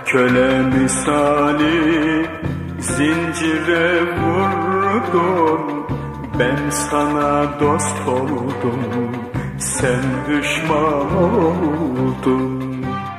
Köle misali zincire vurdun, ben sana dost oldum, sen düşman oldun.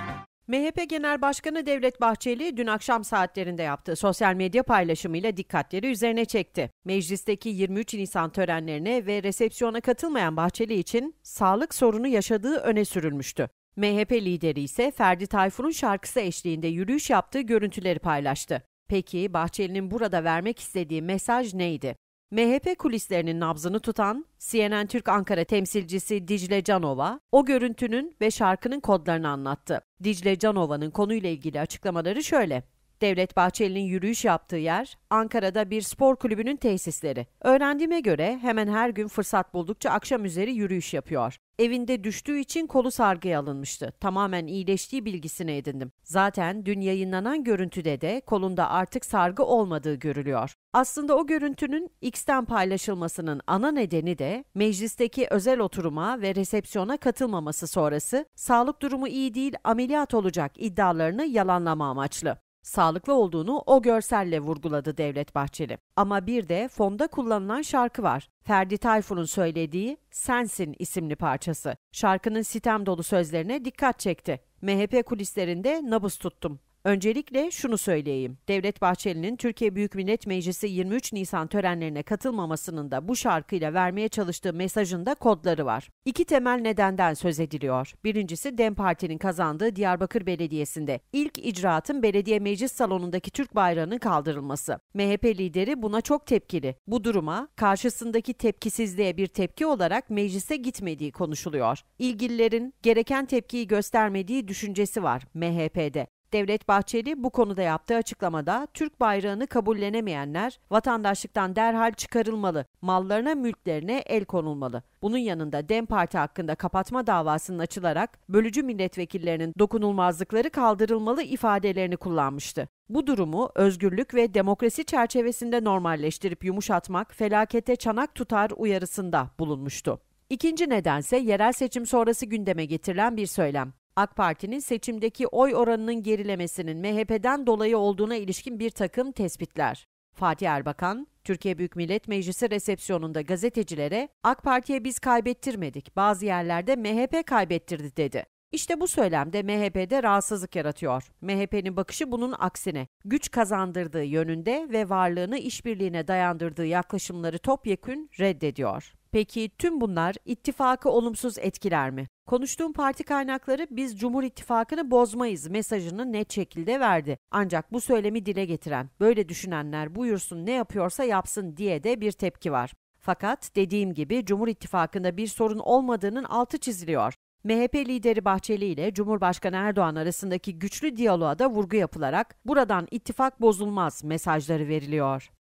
MHP Genel Başkanı Devlet Bahçeli dün akşam saatlerinde yaptığı sosyal medya paylaşımıyla dikkatleri üzerine çekti. Meclisteki 23 Nisan törenlerine ve resepsiyona katılmayan Bahçeli için sağlık sorunu yaşadığı öne sürülmüştü. MHP lideri ise Ferdi Tayfur'un şarkısı eşliğinde yürüyüş yaptığı görüntüleri paylaştı. Peki Bahçeli'nin burada vermek istediği mesaj neydi? MHP kulislerinin nabzını tutan CNN Türk Ankara temsilcisi Dicle Canova, o görüntünün ve şarkının kodlarını anlattı. Dicle Canova'nın konuyla ilgili açıklamaları şöyle: Devlet Bahçeli'nin yürüyüş yaptığı yer, Ankara'da bir spor kulübünün tesisleri. Öğrendiğime göre hemen her gün fırsat buldukça akşam üzeri yürüyüş yapıyor. Evinde düştüğü için kolu sargıya alınmıştı. Tamamen iyileştiği bilgisini edindim. Zaten dün yayınlanan görüntüde de kolunda artık sargı olmadığı görülüyor. Aslında o görüntünün X'ten paylaşılmasının ana nedeni de meclisteki özel oturuma ve resepsiyona katılmaması sonrası sağlık durumu iyi değil, ameliyat olacak iddialarını yalanlama amaçlı. Sağlıklı olduğunu o görselle vurguladı Devlet Bahçeli. Ama bir de fonda kullanılan şarkı var. Ferdi Tayfur'un söylediği Sensin isimli parçası. Şarkının sitem dolu sözlerine dikkat çekti. MHP kulislerinde nabız tuttum. Öncelikle şunu söyleyeyim. Devlet Bahçeli'nin Türkiye Büyük Millet Meclisi 23 Nisan törenlerine katılmamasının da bu şarkıyla vermeye çalıştığı mesajın da kodları var. İki temel nedenden söz ediliyor. Birincisi DEM Parti'nin kazandığı Diyarbakır Belediyesi'nde ilk icraatın belediye meclis salonundaki Türk bayrağının kaldırılması. MHP lideri buna çok tepkili. Bu duruma karşısındaki tepkisizliğe bir tepki olarak meclise gitmediği konuşuluyor. İlgililerin gereken tepkiyi göstermediği düşüncesi var MHP'de. Devlet Bahçeli bu konuda yaptığı açıklamada Türk bayrağını kabullenemeyenler vatandaşlıktan derhal çıkarılmalı, mallarına, mülklerine el konulmalı. Bunun yanında DEM Parti hakkında kapatma davasının açılarak bölücü milletvekillerinin dokunulmazlıkları kaldırılmalı ifadelerini kullanmıştı. Bu durumu özgürlük ve demokrasi çerçevesinde normalleştirip yumuşatmak felakete çanak tutar uyarısında bulunmuştu. İkinci nedense yerel seçim sonrası gündeme getirilen bir söylem. AK Parti'nin seçimdeki oy oranının gerilemesinin MHP'den dolayı olduğuna ilişkin bir takım tespitler. Fatih Erbakan, Türkiye Büyük Millet Meclisi resepsiyonunda gazetecilere AK Parti'ye biz kaybettirmedik, bazı yerlerde MHP kaybettirdi dedi. İşte bu söylemde MHP'de rahatsızlık yaratıyor. MHP'nin bakışı bunun aksine. Güç kazandırdığı yönünde ve varlığını işbirliğine dayandırdığı yaklaşımları topyekün reddediyor. Peki tüm bunlar ittifakı olumsuz etkiler mi? Konuştuğum parti kaynakları biz Cumhur İttifakı'nı bozmayız mesajını net şekilde verdi. Ancak bu söylemi dile getiren, böyle düşünenler buyursun ne yapıyorsa yapsın diye de bir tepki var. Fakat dediğim gibi Cumhur İttifakı'nda bir sorun olmadığının altı çiziliyor. MHP lideri Bahçeli ile Cumhurbaşkanı Erdoğan arasındaki güçlü diyaloğa da vurgu yapılarak buradan ittifak bozulmaz mesajları veriliyor.